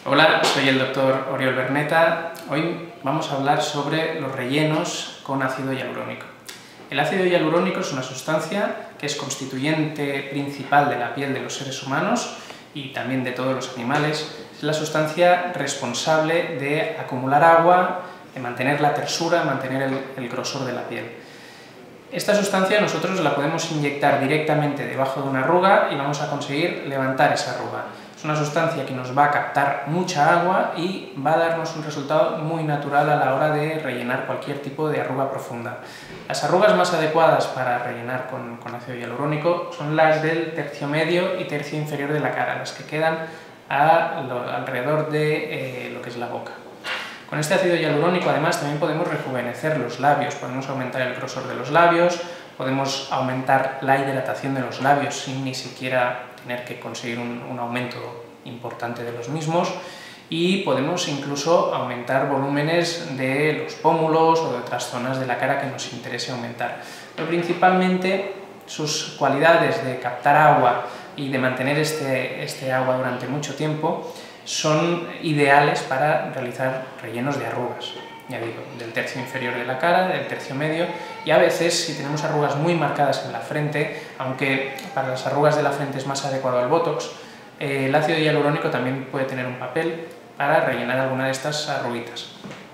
Hola, soy el doctor Oriol Berneta. Hoy vamos a hablar sobre los rellenos con ácido hialurónico. El ácido hialurónico es una sustancia que es constituyente principal de la piel de los seres humanos y también de todos los animales. Es la sustancia responsable de acumular agua, de mantener la tersura, mantener el grosor de la piel. Esta sustancia nosotros la podemos inyectar directamente debajo de una arruga y vamos a conseguir levantar esa arruga. Es una sustancia que nos va a captar mucha agua y va a darnos un resultado muy natural a la hora de rellenar cualquier tipo de arruga profunda. Las arrugas más adecuadas para rellenar con ácido hialurónico son las del tercio medio y tercio inferior de la cara, las que quedan alrededor de lo que es la boca. Con este ácido hialurónico además también podemos rejuvenecer los labios, podemos aumentar el grosor de los labios, podemos aumentar la hidratación de los labios sin ni siquiera tener que conseguir un aumento importante de los mismos, y podemos incluso aumentar volúmenes de los pómulos o de otras zonas de la cara que nos interese aumentar. Pero principalmente sus cualidades de captar agua y de mantener este agua durante mucho tiempo son ideales para realizar rellenos de arrugas, ya digo, del tercio inferior de la cara, del tercio medio, y a veces si tenemos arrugas muy marcadas en la frente, aunque para las arrugas de la frente es más adecuado el Botox, el ácido hialurónico también puede tener un papel para rellenar alguna de estas arruguitas.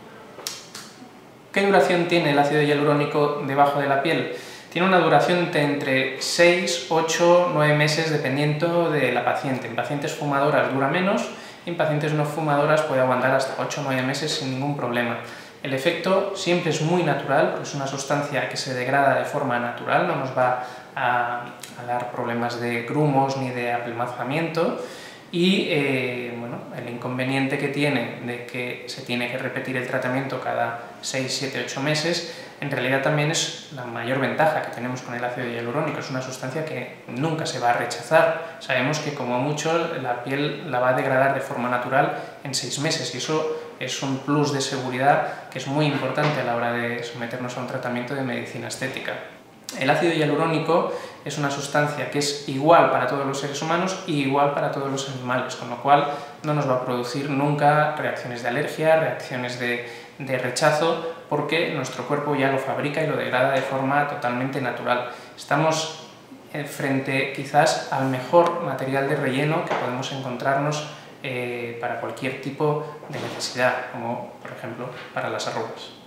¿Qué duración tiene el ácido hialurónico debajo de la piel? Tiene una duración de entre 6, 8, 9 meses dependiendo de la paciente. En pacientes fumadoras dura menos, y en pacientes no fumadoras puede aguantar hasta 8 o 9 meses sin ningún problema. El efecto siempre es muy natural, porque es una sustancia que se degrada de forma natural, no nos va a dar problemas de grumos ni de apelmazamiento, y bueno, el inconveniente que tiene de que se tiene que repetir el tratamiento cada 6, 7, 8 meses, en realidad también es la mayor ventaja que tenemos con el ácido hialurónico. Es una sustancia que nunca se va a rechazar. Sabemos que como mucho la piel la va a degradar de forma natural en 6 meses, y eso es un plus de seguridad que es muy importante a la hora de someternos a un tratamiento de medicina estética. El ácido hialurónico es una sustancia que es igual para todos los seres humanos y igual para todos los animales, con lo cual no nos va a producir nunca reacciones de alergia, reacciones de rechazo, porque nuestro cuerpo ya lo fabrica y lo degrada de forma totalmente natural. Estamos frente quizás al mejor material de relleno que podemos encontrarnos para cualquier tipo de necesidad, como por ejemplo para las arrugas.